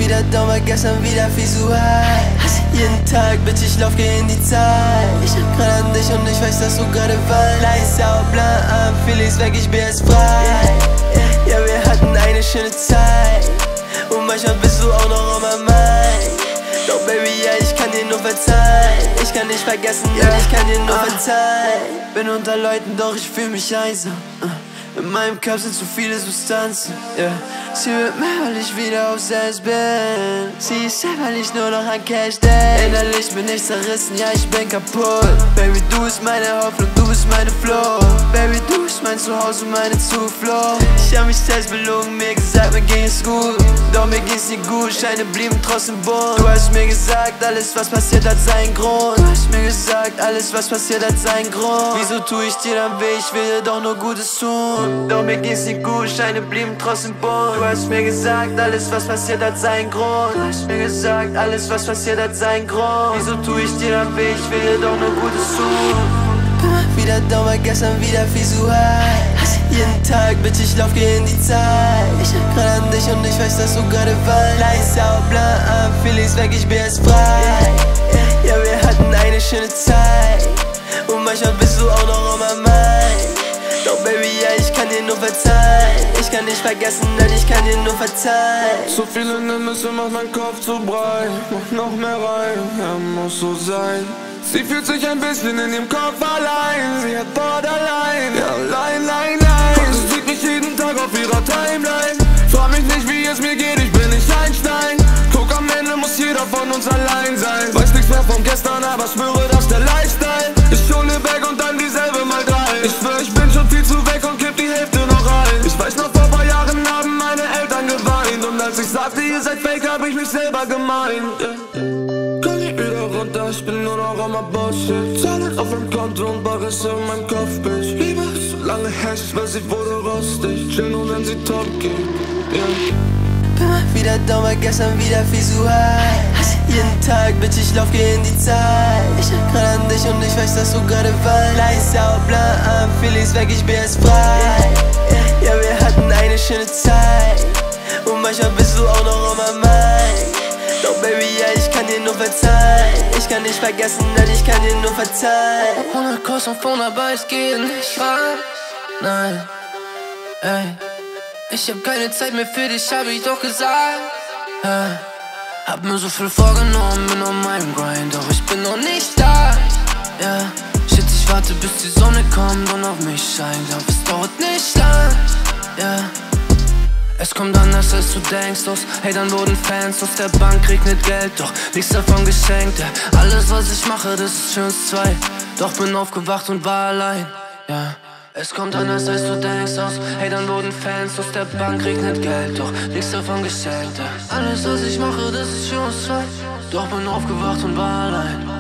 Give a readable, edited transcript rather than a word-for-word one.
wieder down, war gestern wieder viel zu high. Jeden Tag, Bitch, ich lauf gegen die Zeit. Ich hab grad an dich und ich weiß, dass du gerade weinst. Leis, sauer, blanc, am Felix weg, ich bin jetzt frei. Ja, wir hatten eine schöne Zeit und manchmal bist du auch noch on my mind. Doch Baby, ja, ich kann dir nur verzeihen. Ich kann dich vergessen, ja, ich kann dir nur verzeihen. Bin unter Leuten, doch ich fühl mich einsam. In meinem Kopf sind zu viele Substanzen, yeah. Sie wird mehr, weil ich wieder auf selbst bin. Sie ist selber nicht nur noch an Cash denkt. Innerlich bin ich zerrissen, ja, ich bin kaputt. Baby, du bist meine Hoffnung, du bist meine Flucht. Baby, du bist mein Zuhause, meine Zuflucht. Ich hab mich selbst belogen, mir gesagt, mir ging es gut. Doch mir ging's nicht gut, Scheine blieben trotzdem bunt. Du hast mir gesagt, alles was passiert hat seinen Grund. Du hast mir gesagt, alles was passiert hat seinen Grund. Wieso tue ich dir dann weh, ich will dir doch nur Gutes tun. Doch mir ging's nicht gut, Scheine blieben trotzdem bunt. Du hast mir gesagt, alles was passiert hat seinen Grund. Du hast mir gesagt, alles was passiert hat seinen Grund. Wieso tue ich dir dann weh, ich will dir doch nur Gutes tun. Wieder down, war gestern wieder viel zu high. Jeden Tag, Bitch, ich lauf gegen die Zeit. Ich hab grad an dich und ich weiß, dass du gerade weinst. Leis, sauer, blanc, am Felix weg, ich bin jetzt frei. Ja, wir hatten eine schöne Zeit und manchmal bist du auch noch on my mind. Doch Baby, ja, ich kann dir nur verzeihen. Ich kann dich vergessen, nein, ich kann dir nur verzeihen. So viele Nennisse macht mein Kopf zu breit. Mach noch mehr rein, ja, muss so sein. Sie fühlt sich ein bisschen in ihrem Kopf allein. Sie hat Borderline, ja, allein. Sie sieht mich jeden Tag auf ihrer Timeline. Frag mich nicht, wie es mir geht, ich bin nicht Einstein. Guck, am Ende muss jeder von uns allein sein. Weiß nichts mehr von gestern, aber schwöre, dass der Lifestyle. Ich hole weg und dann dieselbe mal drei. Ich schwör, ich bin schon viel zu weg und kipp die Hälfte noch rein. Ich weiß noch, vor paar Jahren haben meine Eltern geweint. Und als ich sagte, ihr seid fake, hab ich mich selber gemeint. Komm nicht wieder runter, ich bin nur noch am Bullshit. Zahlen auf dem Konto und Barrisse in meinem Kopf, Bitch. Liebe ist so lange her, ich weiß, sie wurde rostig. Chill nur, wenn sie top geht, yeah. Bin mal wieder down, war gestern wieder viel zu high. Jeden Tag, Bitch, ich lauf gegen die Zeit. Ich hab grad an dich und ich weiß, dass du gerade weinst. Leis, sauer, blanc, am Felix weg, ich bin jetzt frei. Ja, wir hatten eine schöne Zeit und manchmal bist du auch noch on my mind. Doch Baby, ja, ich kann dir nur verzeihen. Ich kann dich vergessen, nein, ich kann dir nur verzeihen. 100 Kurs und Phone, aber es geht nicht rein. Nein, ey. Ich hab keine Zeit mehr für dich, hab ich doch gesagt. Hab mir so viel vorgenommen, bin on meinem Grind, doch ich bin noch nicht da. Yeah. Shit, ich warte bis die Sonne kommt und auf mich scheint, doch es dauert nicht lang. Yeah. Es kommt anders als du denkst, aus Hatern wurden Fans, aus der Bank regnet Geld, doch nichts davon geschenkt. Yeah. Alles was ich mache, das ist für uns zwei, doch bin aufgewacht und war allein. Yeah. Es kommt anders als du denkst, aus Hatern wurden Fans, aus der Bank regnet Geld, doch nichts davon geschenkt. Alles was ich mache, das ist für uns zwei, doch bin aufgewacht und war allein.